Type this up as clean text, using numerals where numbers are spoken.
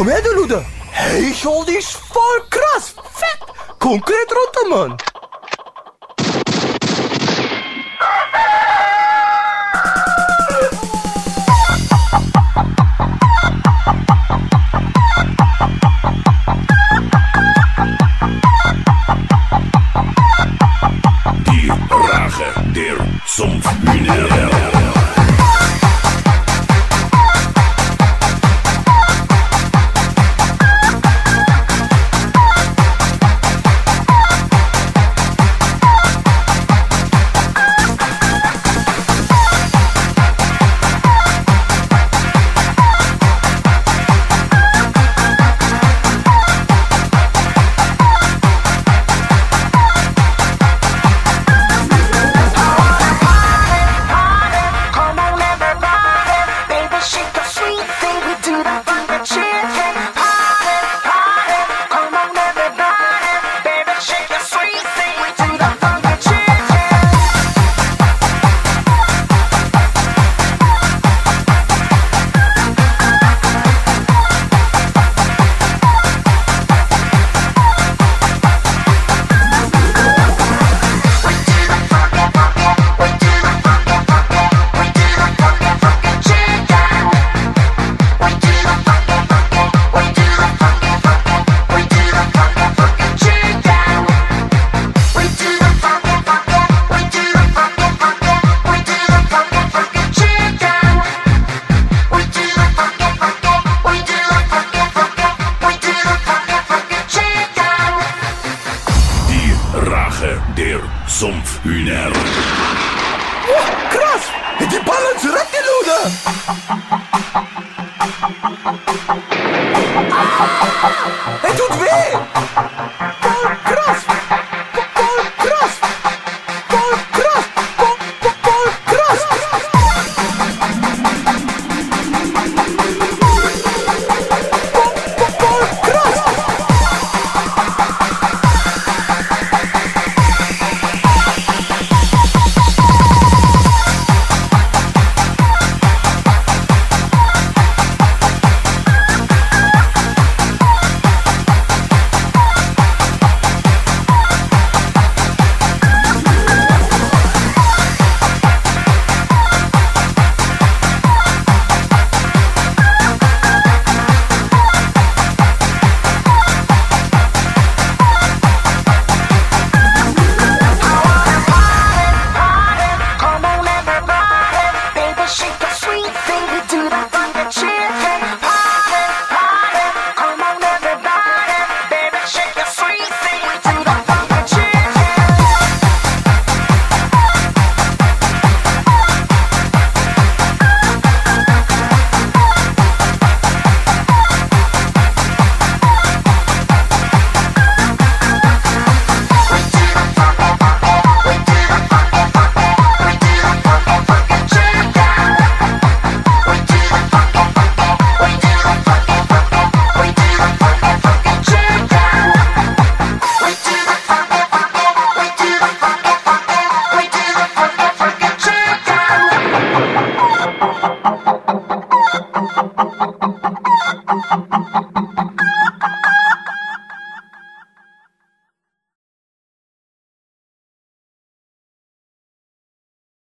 Kom her, de Lude. Hey, joh, die is vol kras. Vet. Concreet rotte, man. Die Rache der Sumpfhühner. Der Sumpfhühner. Oh, krass. Die ballen zurück, die Lude. Het doet weh. Vol kras. Vol kras. Vol kras. Vol kras. Vol kras.